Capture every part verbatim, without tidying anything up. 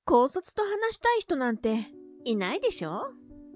高卒と話したい人なんていないでしょ？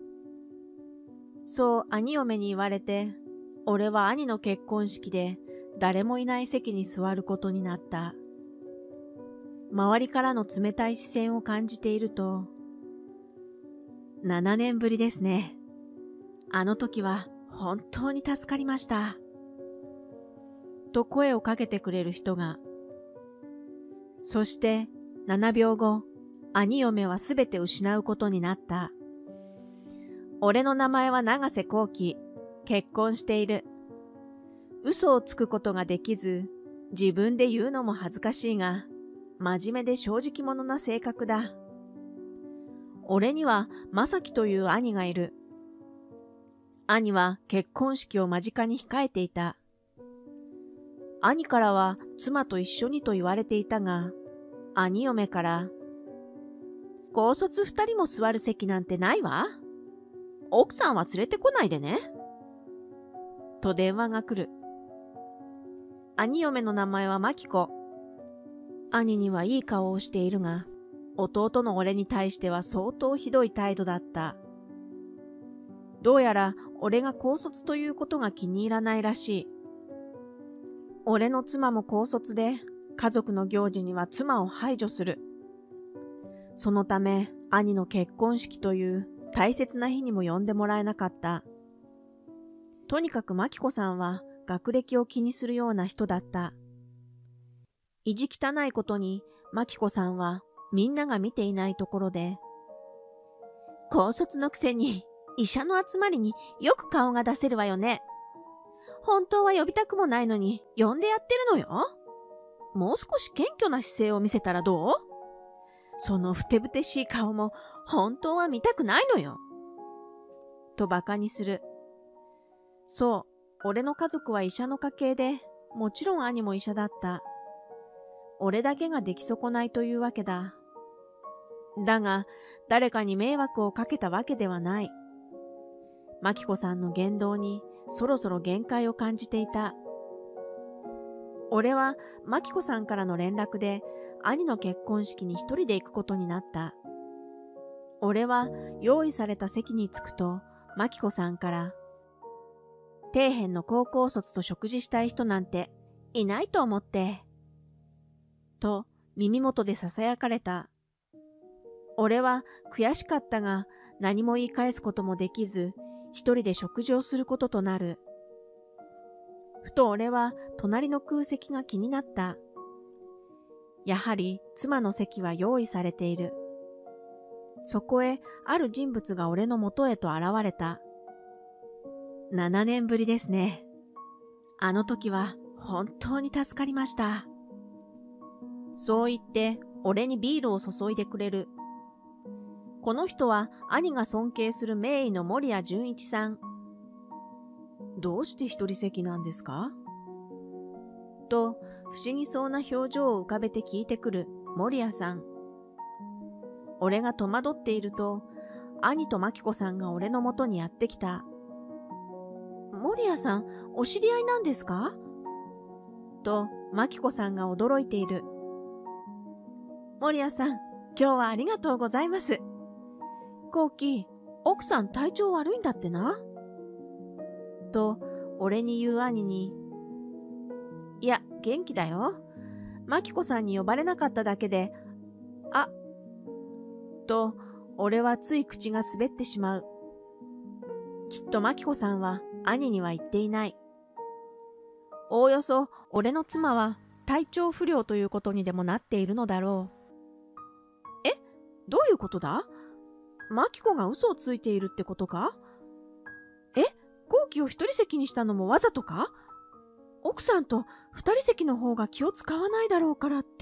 そう兄嫁に言われて、俺は兄の結婚式で誰もいない席に座ることになった。周りからの冷たい視線を感じていると、ななねんぶりですね。あの時は本当に助かりました。と声をかけてくれる人が。そしてななびょうご、兄嫁はすべて失うことになった。俺の名前は永瀬幸喜、結婚している。嘘をつくことができず、自分で言うのも恥ずかしいが、真面目で正直者な性格だ。俺には正樹という兄がいる。兄は結婚式を間近に控えていた。兄からは妻と一緒にと言われていたが、兄嫁から、高卒二人も座る席なんてないわ。奥さんは連れてこないでね。と電話が来る。兄嫁の名前は真紀子。兄にはいい顔をしているが、弟の俺に対しては相当ひどい態度だった。どうやら俺が高卒ということが気に入らないらしい。俺の妻も高卒で、家族の行事には妻を排除する。そのため、兄の結婚式という大切な日にも呼んでもらえなかった。とにかく真紀子さんは学歴を気にするような人だった。意地汚いことに真紀子さんはみんなが見ていないところで、高卒のくせに医者の集まりによく顔が出せるわよね。本当は呼びたくもないのに呼んでやってるのよ。もう少し謙虚な姿勢を見せたらどう？そのふてぶてしい顔も本当は見たくないのよ。と馬鹿にする。そう、俺の家族は医者の家系で、もちろん兄も医者だった。俺だけが出来損ないというわけだ。だが、誰かに迷惑をかけたわけではない。真紀子さんの言動にそろそろ限界を感じていた。俺は真紀子さんからの連絡で兄の結婚式に一人で行くことになった。俺は用意された席に着くと真紀子さんから、底辺の高校卒と食事したい人なんていないと思って、と耳元で囁かれた。俺は悔しかったが何も言い返すこともできず、一人で食事をすることとなる。ふと俺は隣の空席が気になった。やはり妻の席は用意されている。そこへある人物が俺の元へと現れた。ななねんぶりですね。あの時は本当に助かりました。そう言って俺にビールを注いでくれる。この人は兄が尊敬する名医の守谷純一さん。どうして一人席なんですか？と不思議そうな表情を浮かべて聞いてくる守谷さん。俺が戸惑っていると、兄と真紀子さんが俺の元にやってきた。守谷さん、お知り合いなんですか？と真紀子さんが驚いている。守谷さん、今日はありがとうございます。幸喜、奥さん体調悪いんだってな。と俺に言う兄に、いや、元気だよ。真紀子さんに呼ばれなかっただけで、あ、と俺はつい口が滑ってしまう。きっと真紀子さんは兄には言っていない。おおよそ俺の妻は体調不良ということにでもなっているのだろう。え、どういうことだ？真紀子が嘘をついているってことか？え、幸喜を一人席にしたのもわざとか？奥さんと二人席の方が気を使わないだろうからって。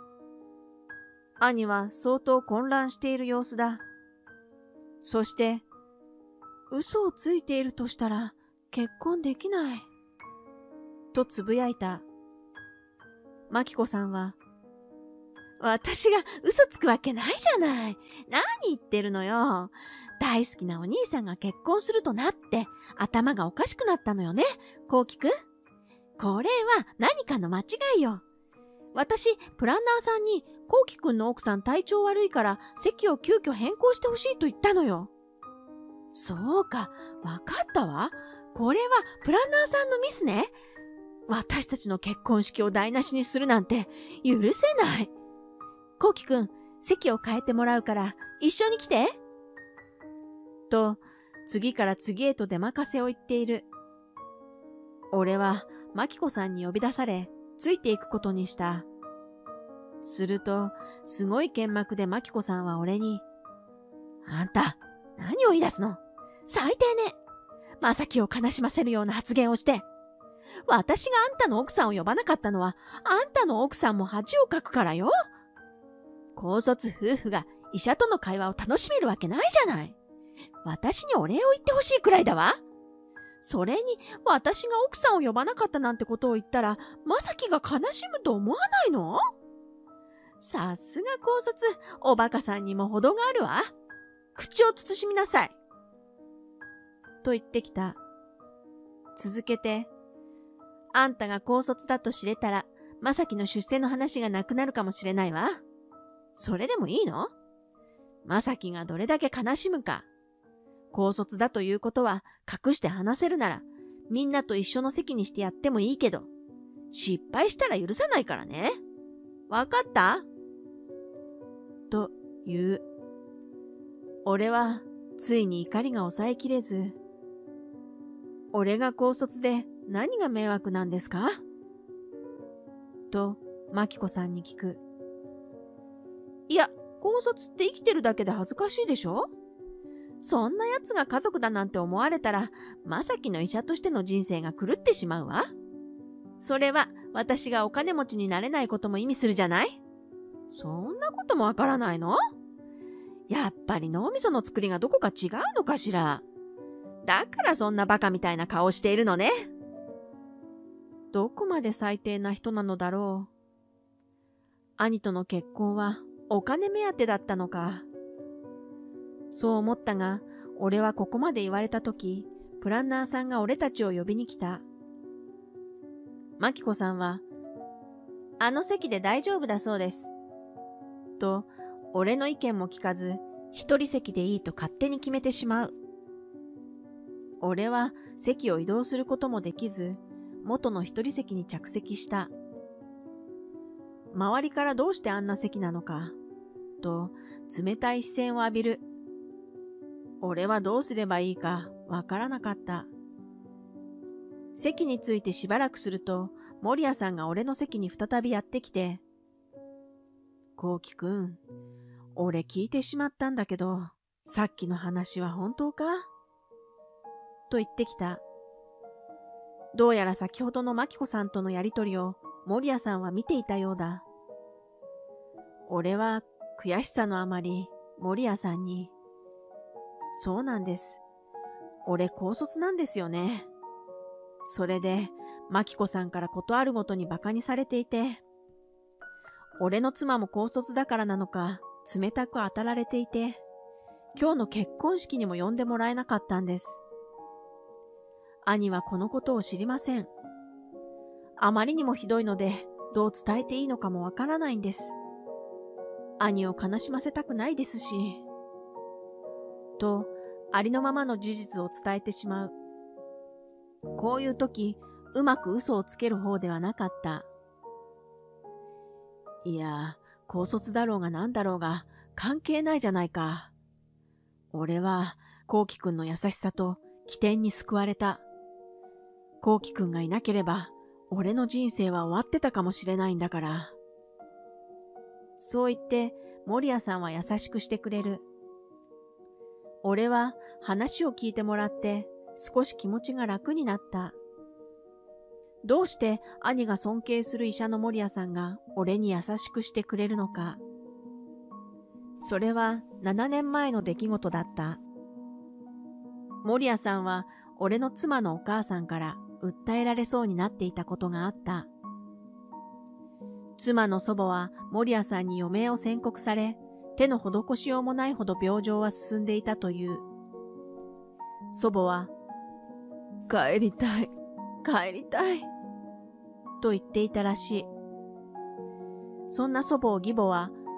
兄は相当混乱している様子だ。そして、嘘をついているとしたら結婚できない。とつぶやいた。真紀子さんは、私が嘘つくわけないじゃない。何言ってるのよ。大好きなお兄さんが結婚するとなって頭がおかしくなったのよね、幸喜くん。これは何かの間違いよ。私、プランナーさんにこうきくんの奥さん体調悪いから席を急遽変更してほしいと言ったのよ。そうか、わかったわ。これはプランナーさんのミスね。私たちの結婚式を台無しにするなんて許せない。こうきくん、席を変えてもらうから一緒に来て。と、次から次へと出任せを言っている。俺はマキコさんに呼び出され、ついていくことにした。すると、すごい剣幕でマキコさんは俺に、あんた、何を言い出すの？最低ね。まさきを悲しませるような発言をして。私があんたの奥さんを呼ばなかったのは、あんたの奥さんも恥をかくからよ。高卒夫婦が医者との会話を楽しめるわけないじゃない。私にお礼を言ってほしいくらいだわ。それに、私が奥さんを呼ばなかったなんてことを言ったら、まさきが悲しむと思わないの？さすが高卒、おバカさんにも程があるわ。口を慎みなさい。と言ってきた。続けて、あんたが高卒だと知れたら、まさきの出世の話がなくなるかもしれないわ。それでもいいの？まさきがどれだけ悲しむか。高卒だということは隠して話せるなら、みんなと一緒の席にしてやってもいいけど、失敗したら許さないからね。わかった？と言う。俺はついに怒りが抑えきれず、俺が高卒で何が迷惑なんですか？と、マキコさんに聞く。いや、高卒って生きてるだけで恥ずかしいでしょ？そんな奴が家族だなんて思われたら、まさきの医者としての人生が狂ってしまうわ。それは私がお金持ちになれないことも意味するじゃない？そんなこともわからないの？やっぱり脳みその作りがどこか違うのかしら。だからそんなバカみたいな顔しているのね。どこまで最低な人なのだろう。兄との結婚はお金目当てだったのか。そう思ったが、俺はここまで言われたとき、プランナーさんが俺たちを呼びに来た。マキコさんは、あの席で大丈夫だそうです。と、俺の意見も聞かず、一人席でいいと勝手に決めてしまう。俺は席を移動することもできず、元の一人席に着席した。周りからどうしてあんな席なのか、と冷たい視線を浴びる。俺はどうすればいいかわからなかった。席についてしばらくすると、守谷さんが俺の席に再びやってきて、こうきくん、俺聞いてしまったんだけど、さっきの話は本当か？と言ってきた。どうやら先ほどのマキコさんとのやりとりを守谷さんは見ていたようだ。俺は悔しさのあまり守谷さんに、そうなんです。俺高卒なんですよね。それで、マキコさんからことあるごとに馬鹿にされていて、俺の妻も高卒だからなのか、冷たく当たられていて、今日の結婚式にも呼んでもらえなかったんです。兄はこのことを知りません。あまりにもひどいので、どう伝えていいのかもわからないんです。兄を悲しませたくないですし、と、ありのままの事実を伝えてしまう。こういう時、うまく嘘をつける方ではなかった。いや、高卒だろうがなんだろうが関係ないじゃないか。俺は、こうきくんの優しさと起点に救われた。こうきくんがいなければ、俺の人生は終わってたかもしれないんだから。そう言って、守谷さんは優しくしてくれる。俺は話を聞いてもらって少し気持ちが楽になった。どうして兄が尊敬する医者の守谷さんが俺に優しくしてくれるのか。それはななねんまえの出来事だった。守谷さんは俺の妻のお母さんから訴えられそうになっていたことがあった。妻の祖母は守谷さんに余命を宣告され、手の施しようもないほど病状は進んでいたという。祖母は、帰りたい、帰りたい、と言っていたらしい。そんな祖母を義母は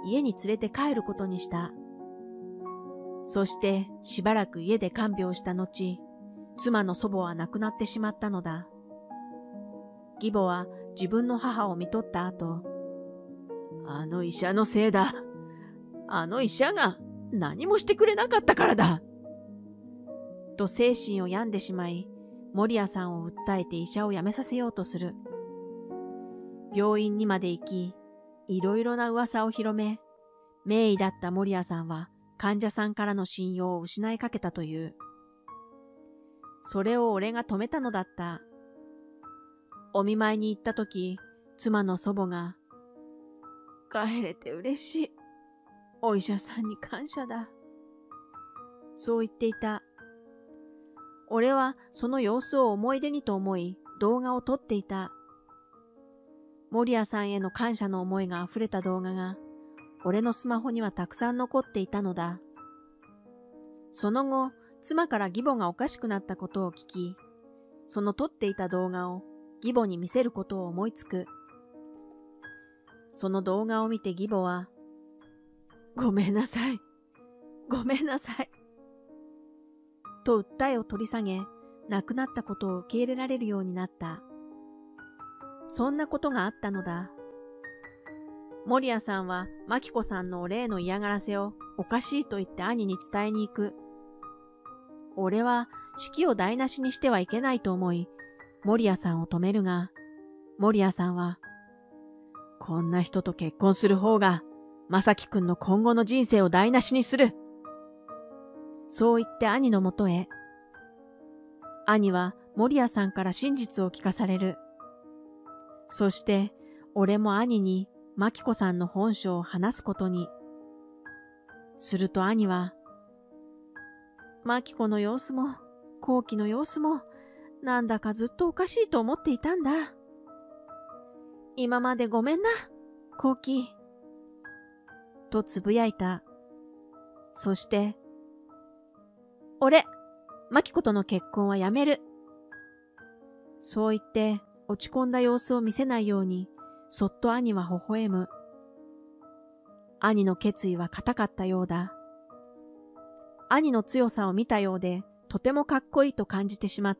家に連れて帰ることにした。そしてしばらく家で看病した後、妻の祖母は亡くなってしまったのだ。義母は自分の母を見とった後、あの医者のせいだ。あの医者が何もしてくれなかったからだ。と精神を病んでしまい、守屋さんを訴えて医者を辞めさせようとする。病院にまで行き、いろいろな噂を広め、名医だった守屋さんは患者さんからの信用を失いかけたという。それを俺が止めたのだった。お見舞いに行ったとき、妻の祖母が、帰れて嬉しい。お医者さんに感謝だ。そう言っていた。俺はその様子を思い出にと思い動画を撮っていた。守屋さんへの感謝の思いが溢れた動画が俺のスマホにはたくさん残っていたのだ。その後、妻から義母がおかしくなったことを聞き、その撮っていた動画を義母に見せることを思いつく。その動画を見て義母は、ごめんなさい。ごめんなさい。と訴えを取り下げ、亡くなったことを受け入れられるようになった。そんなことがあったのだ。守屋さんは真紀子さんの俺への嫌がらせをおかしいと言って兄に伝えに行く。俺は式を台無しにしてはいけないと思い、守屋さんを止めるが、守屋さんは、こんな人と結婚する方が、正樹くんの今後の人生を台無しにする。そう言って兄のもとへ。兄は守屋さんから真実を聞かされる。そして、俺も兄に真紀子さんの本性を話すことに。すると兄は、真紀子の様子も、後期の様子も、なんだかずっとおかしいと思っていたんだ。今までごめんな、後期。とつぶやいた。そして、俺、真紀子との結婚はやめる。そう言って落ち込んだ様子を見せないように、そっと兄は微笑む。兄の決意は固かったようだ。兄の強さを見たようで、とてもかっこいいと感じてしまった。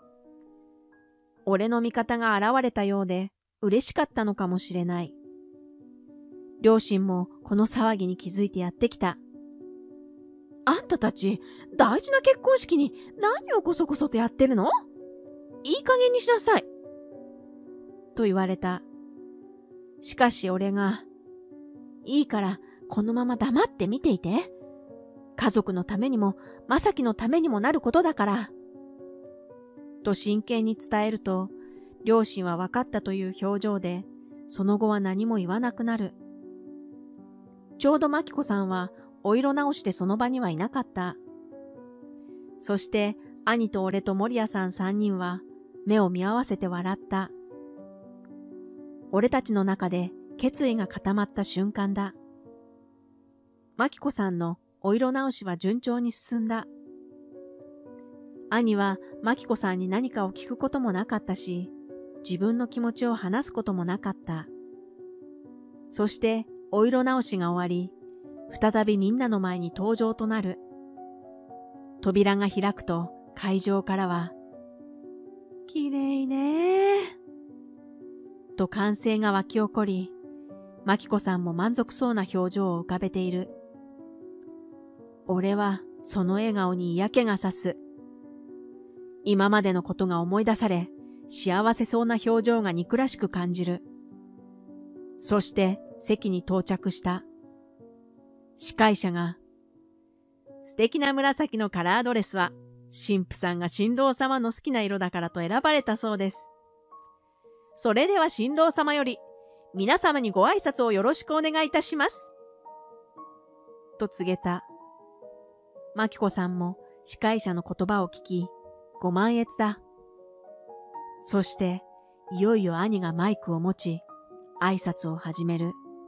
俺の味方が現れたようで、嬉しかったのかもしれない。両親もこの騒ぎに気づいてやってきた。あんたたち、大事な結婚式に何をこそこそとやってるの？いい加減にしなさい。と言われた。しかし俺が、いいからこのまま黙って見ていて。家族のためにも、正樹のためにもなることだから。と真剣に伝えると、両親は分かったという表情で、その後は何も言わなくなる。ちょうど真紀子さんはお色直しでその場にはいなかった。そして兄と俺と守屋さん三人は目を見合わせて笑った。俺たちの中で決意が固まった瞬間だ。真紀子さんのお色直しは順調に進んだ。兄は真紀子さんに何かを聞くこともなかったし、自分の気持ちを話すこともなかった。そしてお色直しが終わり、再びみんなの前に登場となる。扉が開くと会場からは、きれいねー。と歓声が湧き起こり、真紀子さんも満足そうな表情を浮かべている。俺はその笑顔に嫌気がさす。今までのことが思い出され、幸せそうな表情が憎らしく感じる。そして席に到着した。司会者が、素敵な紫のカラードレスは、神父さんが新郎様の好きな色だからと選ばれたそうです。それでは新郎様より、皆様にご挨拶をよろしくお願いいたします。と告げた。真紀子さんも司会者の言葉を聞き、ご満悦だ。そして、いよいよ兄がマイクを持ち、挨拶を始める。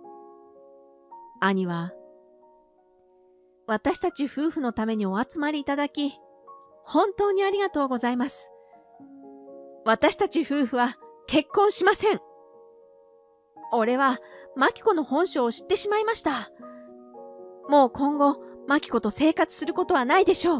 兄は、私たち夫婦のためにお集まりいただき、本当にありがとうございます。私たち夫婦は結婚しません。俺はマキコの本性を知ってしまいました。もう今後、マキコと生活することはないでしょう。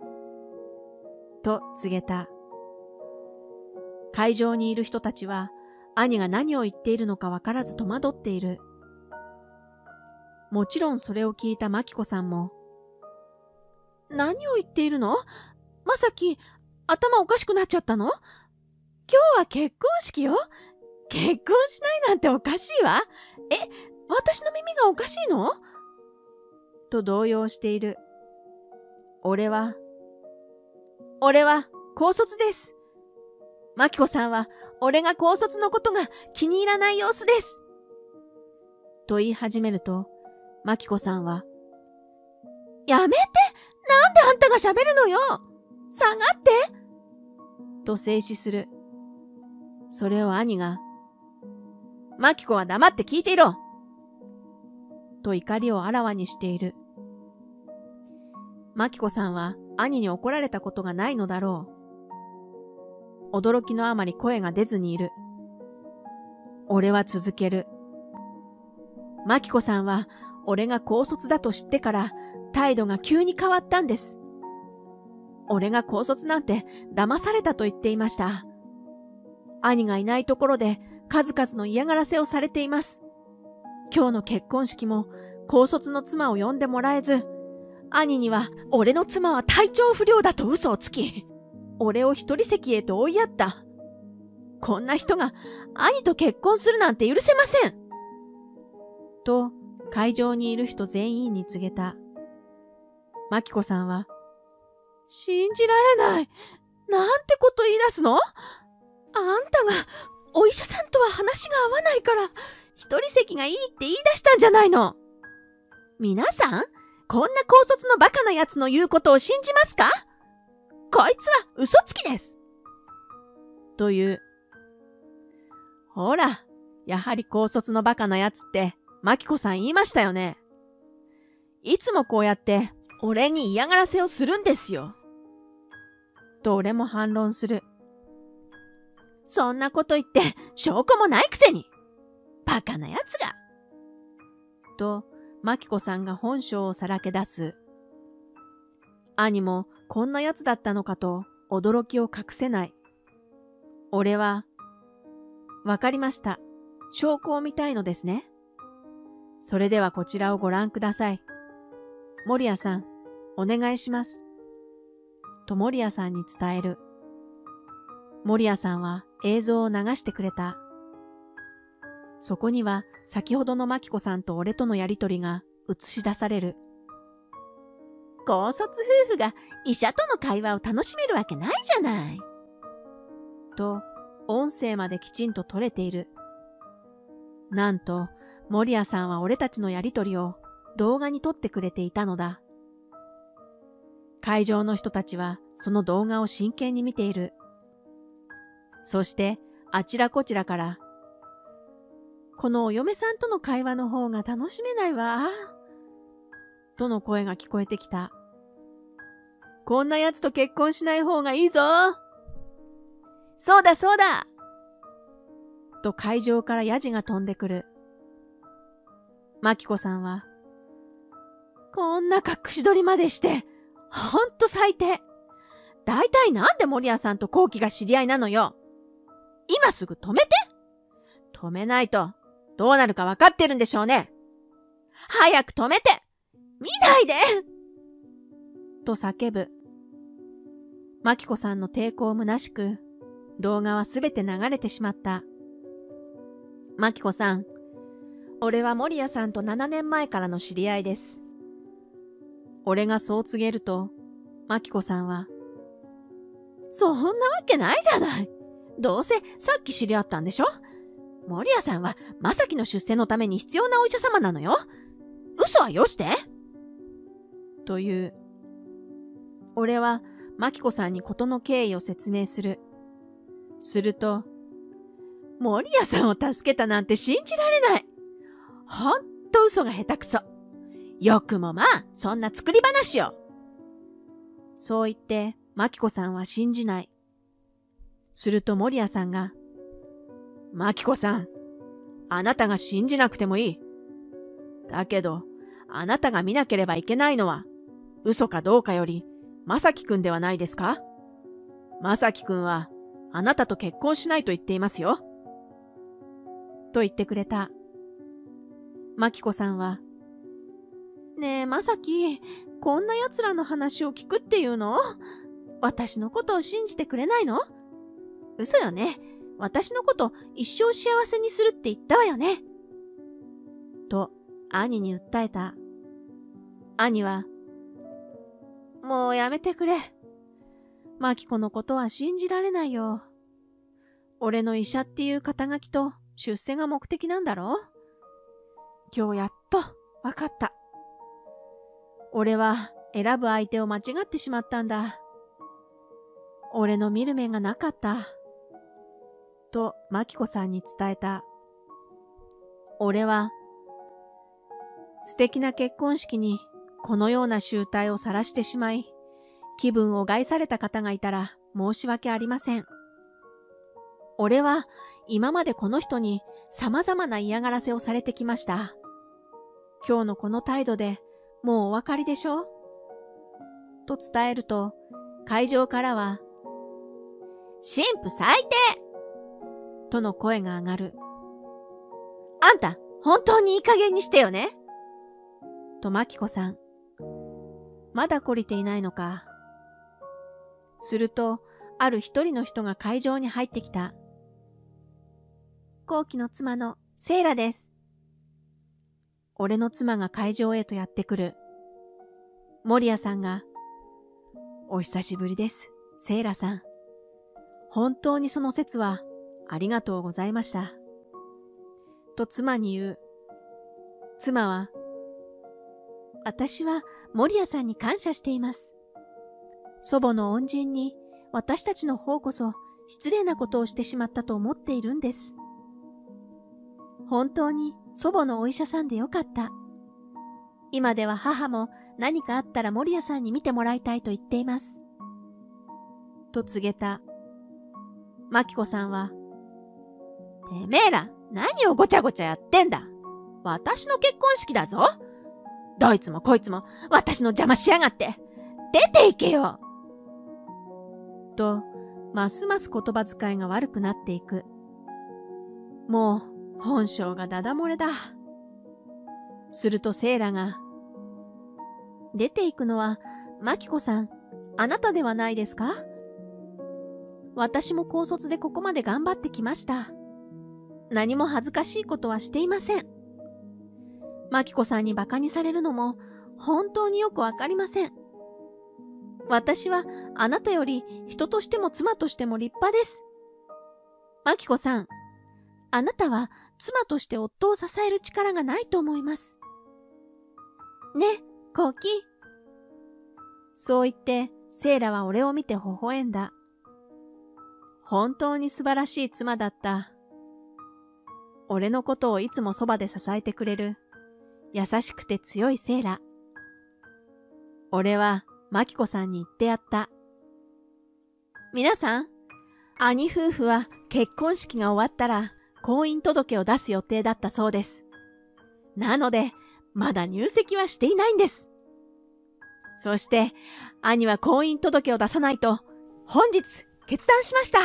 と告げた。会場にいる人たちは、兄が何を言っているのかわからず戸惑っている。もちろんそれを聞いたマキコさんも、何を言っているの？まさき、頭おかしくなっちゃったの？今日は結婚式よ。結婚しないなんておかしいわ。え、私の耳がおかしいの？と動揺している。俺は、俺は高卒です。マキコさんは俺が高卒のことが気に入らない様子です。と言い始めると、マキコさんは、やめて！なんであんたが喋るのよ！下がって！と制止する。それを兄が、マキコは黙って聞いていろ！と怒りをあらわにしている。マキコさんは兄に怒られたことがないのだろう。驚きのあまり声が出ずにいる。俺は続ける。マキコさんは俺が高卒だと知ってから態度が急に変わったんです。俺が高卒なんて騙されたと言っていました。兄がいないところで数々の嫌がらせをされています。今日の結婚式も高卒の妻を呼んでもらえず、兄には俺の妻は体調不良だと嘘をつき、俺を一人席へと追いやった。こんな人が兄と結婚するなんて許せません。と会場にいる人全員に告げた。マキコさんは、信じられない。なんてこと言い出すの？あんたがお医者さんとは話が合わないから一人席がいいって言い出したんじゃないの。皆さん、こんな高卒のバカな奴の言うことを信じますか？こいつは嘘つきです。という。ほら、やはり高卒のバカな奴ってマキコさん言いましたよね。いつもこうやって俺に嫌がらせをするんですよ。と俺も反論する。そんなこと言って証拠もないくせに。バカな奴が。と、マキコさんが本性をさらけ出す。兄もこんな奴だったのかと驚きを隠せない。俺は、わかりました。証拠を見たいのですね。それではこちらをご覧ください。森谷さん、お願いします。と森谷さんに伝える。森谷さんは映像を流してくれた。そこには先ほどのマキコさんと俺とのやりとりが映し出される。高卒夫婦が医者との会話を楽しめるわけないじゃない。と、音声まできちんと撮れている。なんと、森谷さんは俺たちのやりとりを動画に撮ってくれていたのだ。会場の人たちはその動画を真剣に見ている。そしてあちらこちらから、このお嫁さんとの会話の方が楽しめないわ。との声が聞こえてきた。こんな奴と結婚しない方がいいぞ。そうだそうだ。と会場からヤジが飛んでくる。マキコさんは、こんな隠し撮りまでして、ほんと最低。だいたいなんで森谷さんとコウキが知り合いなのよ。今すぐ止めて。止めないと、どうなるかわかってるんでしょうね。早く止めて。見ないでと叫ぶ。マキコさんの抵抗虚しく、動画はすべて流れてしまった。マキコさん、俺は森谷さんとななねんまえからの知り合いです。俺がそう告げると、マキコさんは、そんなわけないじゃない。どうせさっき知り合ったんでしょ。森谷さんはまさきの出世のために必要なお医者様なのよ。嘘はよして。という。俺はマキコさんに事の経緯を説明する。すると、森谷さんを助けたなんて信じられない。ほんと嘘が下手くそ。よくもまあ、そんな作り話を。そう言って、マキコさんは信じない。すると森谷さんが、マキコさん、 あなたが信じなくてもいい。だけど、あなたが見なければいけないのは、嘘かどうかより、まさきくんではないですか？まさきくんは、あなたと結婚しないと言っていますよ。と言ってくれた。まきこさんは、ねえ、まさき、こんな奴らの話を聞くっていうの？私のことを信じてくれないの？嘘よね。私のこと一生幸せにするって言ったわよね。と、兄に訴えた。兄は、もうやめてくれ。マキコのことは信じられないよ。俺の医者っていう肩書きと出世が目的なんだろ？今日やっとわかった。俺は選ぶ相手を間違ってしまったんだ。俺の見る目がなかった。とマキコさんに伝えた。俺は素敵な結婚式にこのような醜態を晒してしまい、気分を害された方がいたら申し訳ありません。俺は今までこの人に様々な嫌がらせをされてきました。今日のこの態度でもうお分かりでしょ？と伝えると、会場からは、神父最低！との声が上がる。あんた、本当にいい加減にしてよね。とマキコさん。まだ懲りていないのか。すると、ある一人の人が会場に入ってきた。後期の妻のセイラです。俺の妻が会場へとやってくる。森谷さんが、お久しぶりです、セイラさん。本当にその説はありがとうございました。と妻に言う。妻は、私は森谷さんに感謝しています。祖母の恩人に私たちの方こそ失礼なことをしてしまったと思っているんです。本当に祖母のお医者さんでよかった。今では母も何かあったら森谷さんに見てもらいたいと言っています。と告げた。マキコさんは、てめえら何をごちゃごちゃやってんだ。私の結婚式だぞ。どいつもこいつも私の邪魔しやがって。出て行けよ。と、ますます言葉遣いが悪くなっていく。もう本性がダダ漏れだ。するとセイラが、出て行くのはマキコさん、あなたではないですか？私も高卒でここまで頑張ってきました。何も恥ずかしいことはしていません。マキコさんに馬鹿にされるのも本当によくわかりません。私はあなたより人としても妻としても立派です。マキコさん、あなたは妻として夫を支える力がないと思います。ね、コウキ。そう言ってセイラは俺を見て微笑んだ。本当に素晴らしい妻だった。俺のことをいつもそばで支えてくれる優しくて強いセイラ。俺はマキコさんに言ってやった。皆さん、兄夫婦は結婚式が終わったら婚姻届を出す予定だったそうです。なので、まだ入籍はしていないんです。そして、兄は婚姻届を出さないと本日決断しました。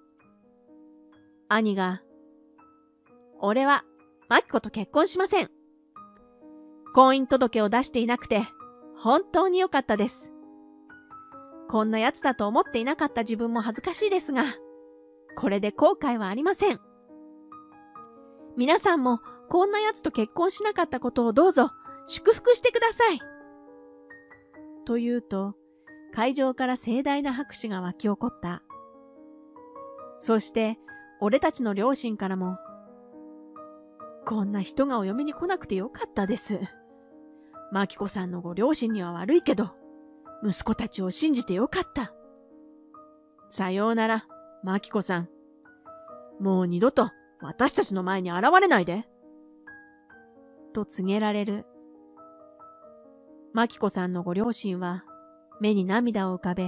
兄が、俺はマキコと結婚しません。婚姻届を出していなくて本当に良かったです。こんな奴だと思っていなかった自分も恥ずかしいですが、これで後悔はありません。皆さんもこんな奴と結婚しなかったことをどうぞ祝福してください。と言うと、会場から盛大な拍手が沸き起こった。そして、俺たちの両親からも、こんな人がお嫁に来なくてよかったです。マキコさんのご両親には悪いけど、息子たちを信じてよかった。さようなら、マキコさん。もう二度と私たちの前に現れないで。と告げられる。マキコさんのご両親は目に涙を浮かべ、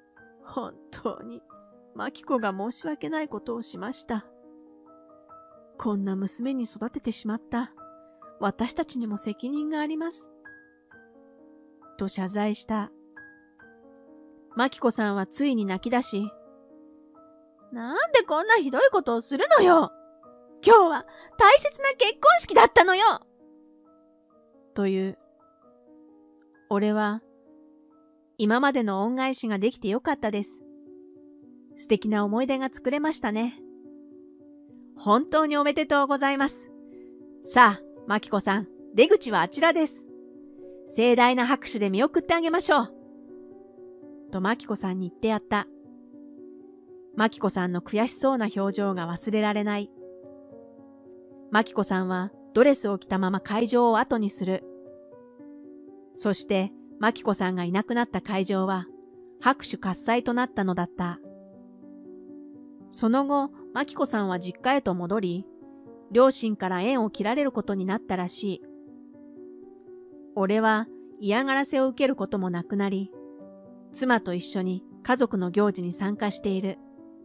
本当にマキコが申し訳ないことをしました。 こんな娘に育ててしまった。私たちにも責任があります。と謝罪した。マキコさんはついに泣き出し、なんでこんなひどいことをするのよ。今日は大切な結婚式だったのよ。という。俺は、今までの恩返しができてよかったです。素敵な思い出が作れましたね。本当におめでとうございます。さあ、マキコさん、出口はあちらです。盛大な拍手で見送ってあげましょう。とマキコさんに言ってやった。マキコさんの悔しそうな表情が忘れられない。マキコさんはドレスを着たまま会場を後にする。そしてマキコさんがいなくなった会場は拍手喝采となったのだった。その後、マキコさんは実家へと戻り、両親から縁を切られることになったらしい。俺は嫌がらせを受けることもなくなり、妻と一緒に家族の行事に参加している。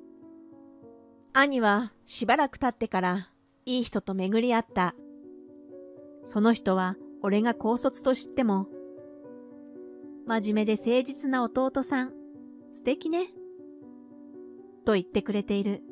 兄はしばらく経ってからいい人と巡り合った。その人は俺が高卒と知っても、真面目で誠実な弟さん、素敵ね。と言ってくれている。